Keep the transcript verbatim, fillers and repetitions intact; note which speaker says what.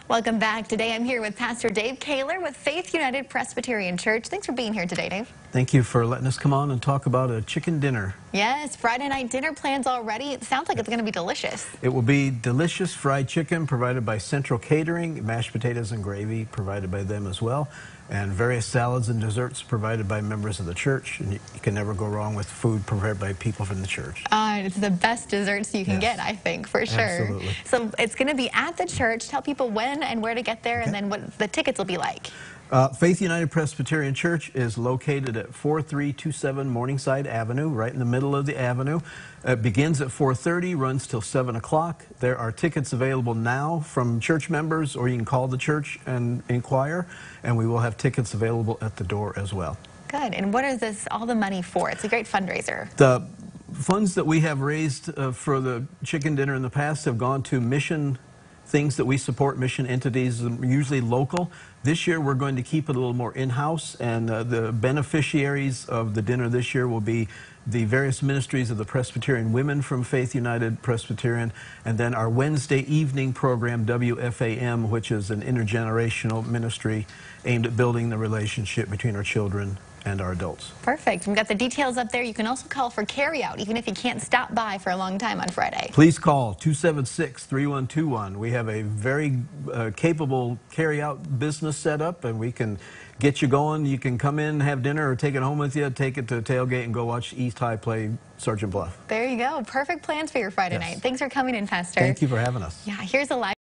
Speaker 1: Welcome back. Today I'm here with Pastor Dave Kaler with Faith United Presbyterian Church. Thanks for being here today, Dave.
Speaker 2: Thank you for letting us come on and talk about a chicken dinner.
Speaker 1: Yes, Friday night dinner plans already. It sounds like it's going to be delicious.
Speaker 2: It will be delicious fried chicken provided by Central Catering, mashed potatoes and gravy provided by them as well, and various salads and desserts provided by members of the church. And you, you can never go wrong with food prepared by people from the church.
Speaker 1: Uh, it's the best desserts you can
Speaker 2: Yes.
Speaker 1: get, I think, for sure.
Speaker 2: Absolutely.
Speaker 1: So it's going to be at the church. Tell people when and where to get there,
Speaker 2: Okay.
Speaker 1: and then what the tickets will be like.
Speaker 2: Uh, Faith United Presbyterian Church is located at four three two seven Morningside Avenue, right in the middle of the avenue. It begins at four thirty, runs till seven o'clock. There are tickets available now from church members, or you can call the church and inquire, and we will have tickets available at the door as well.
Speaker 1: Good. And what is this, all the money for? It's a great fundraiser.
Speaker 2: The funds that we have raised uh, for the chicken dinner in the past have gone to mission things that we support, mission entities, usually local. This year we're going to keep it a little more in-house, and uh, the beneficiaries of the dinner this year will be the various ministries of the Presbyterian Women from Faith United Presbyterian, and then our Wednesday evening program, W F A M, which is an intergenerational ministry aimed at building the relationship between our children and our adults.
Speaker 1: Perfect. We've got the details up there. You can also call for carryout, even if you can't stop by for a long time on Friday.
Speaker 2: Please call two seven six, three one two one. We have a very uh, capable carryout business set up, and we can get you going. You can come in, have dinner, or take it home with you, take it to a tailgate, and go watch East High play Sergeant Bluff.
Speaker 1: There you go. Perfect plans for your Friday
Speaker 2: Yes.
Speaker 1: night. Thanks for coming in, Pastor.
Speaker 2: Thank you for having us.
Speaker 1: Yeah, here's a live